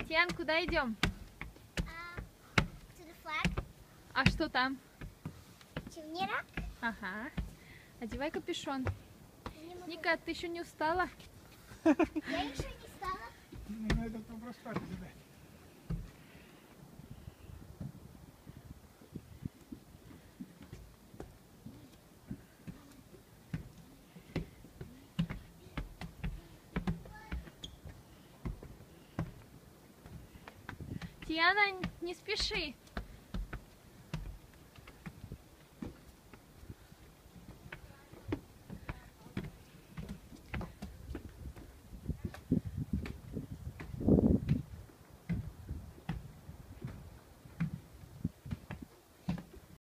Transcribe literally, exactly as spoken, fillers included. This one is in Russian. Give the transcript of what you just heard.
Тиан, куда идем? Uh, to the flag. А что там? Турнира. Ага. Одевай капюшон. Не могу. Ника, ты еще не устала? Я еще не стала. На этот вопрос хватит задать. Тиана, не спеши.